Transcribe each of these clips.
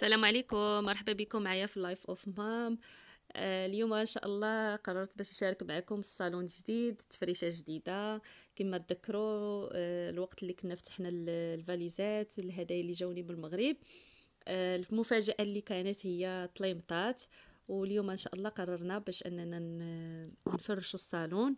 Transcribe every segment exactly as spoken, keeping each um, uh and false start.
السلام عليكم، مرحبا بكم معايا في لايف اوف مام. آه، اليوم ان شاء الله قررت باش نشارك معكم الصالون جديد، تفريشه جديده. كما تذكروا آه، الوقت اللي كنا فتحنا ال- الفاليزات، الهدايا اللي جاوني من المغرب. آه، المفاجاه اللي كانت هي طليمطات. واليوم ان شاء الله قررنا باش اننا ن- نفرشوا الصالون.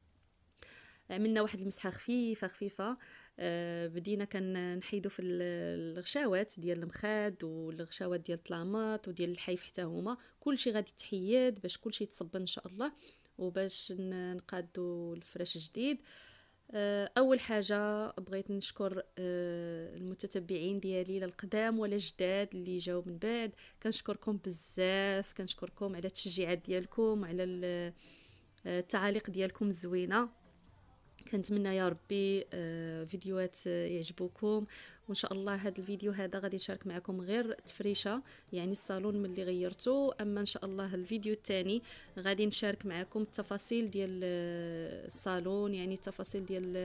عملنا واحد المسحه خفيفه خفيفه. آه بدينا كنحيدو في ال- الغشاوات ديال المخاد والغشاوات ديال الطلامات وديال الحيف، حتى هما كلشي غادي تحيد باش كلشي يتصبن ان شاء الله، وباش ن- نقادو الفراش جديد. آه، اول حاجه بغيت نشكر آه، المتتبعين ديالي، لا القدام ولا جداد اللي جاوا من بعد. كنشكركم بزاف، كنشكركم على التشجيعات ديالكم، على ال- آه، التعاليق ديالكم الزوينه. كنتمنى يا ربي آه، فيديوهات آه، يعجبوكم. وان شاء الله هذا الفيديو هذا غادي نشارك معكم غير تفريشه، يعني الصالون من اللي غيرته. اما ان شاء الله الفيديو الثاني غادي نشارك معكم التفاصيل ديال آه، الصالون، يعني التفاصيل ديال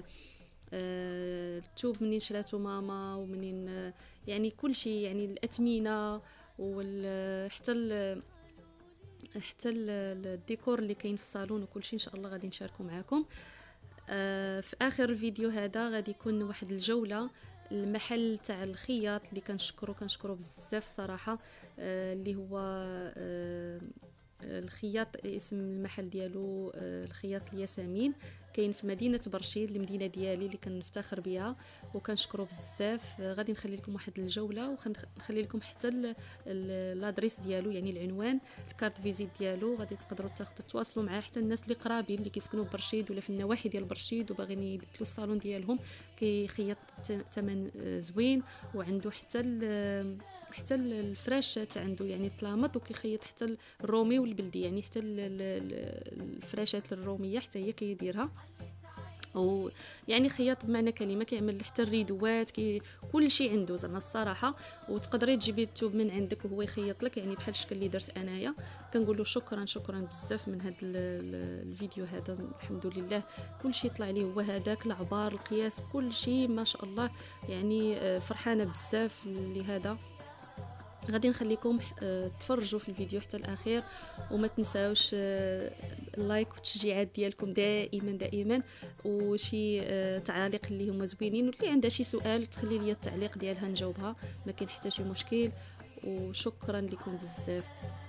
آه، التوب منين شراتو ماما، ومنين آه، يعني كل شيء، يعني الاثمنه وحتى حتى ال- الديكور اللي كاين في الصالون وكل شيء ان شاء الله غادي نشاركه معكم. آه، في اخر الفيديو هذا غادي يكون واحد الجوله المحل تاع الخياط اللي كنشكرو كنشكرو بزاف صراحه. آه، اللي هو آه، الخياط، اسم المحل ديالو آه، الخياط الياسمين. كاين في مدينه برشيد، المدينه ديالي اللي كنفتخر بها وكنشكرو بزاف. آه، غادي نخلي لكم واحد الجوله، ونخلي لكم حتى ال- ال- لادريس ديالو، يعني العنوان، الكارت فيزيت ديالو. غادي تقدروا تاخذوا تواصلوا معاه، حتى الناس اللي قرابين اللي كيسكنوا برشيد ولا في النواحي ديال برشيد وباغيين يبدلوا الصالون ديالهم. كيخيط ثمن زوين، وعنده حتى ال- حتى الفراش تاع عنده، يعني الطلامط، وكيخيط حتى الرومي والبلدي، يعني حتى ال- ال- الفراشات الروميه حتى هي كيديرها. او يعني خياط بمعنى كلمه، كيعمل حتى الريدوات، كي كل شيء عنده زعما الصراحه. وتقدري تجيبي الثوب من عندك وهو يخيط لك، يعني بحال الشكل اللي درت انايا. كنقول له شكرا شكرا بزاف من هذا الفيديو هذا. الحمد لله كل شيء طلع لي هو هذاك، العبار، القياس، كل شيء ما شاء الله. يعني آه، فرحانه بزاف لهذا. غادي نخليكم آه، تفرجوا في الفيديو حتى الاخير، وما تنساوش آه، اللايك والتشجيعات ديالكم دائما دائما، وشي آه، تعاليق اللي هما زوينين، واللي عندها شي سؤال تخلي لي التعليق ديالها نجاوبها، ما كاين حتى شي مشكل. وشكرا لكم بزاف.